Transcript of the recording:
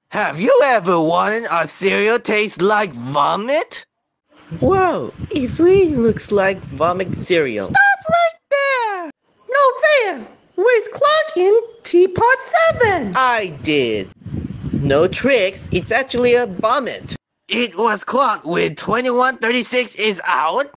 Have you ever wanted a cereal taste like vomit? Whoa, it really looks like vomit cereal. Stop right there! No fair! Where's Clark in Teapot 7? I did. No tricks, it's actually a vomit. It was clocked when 2136 is out.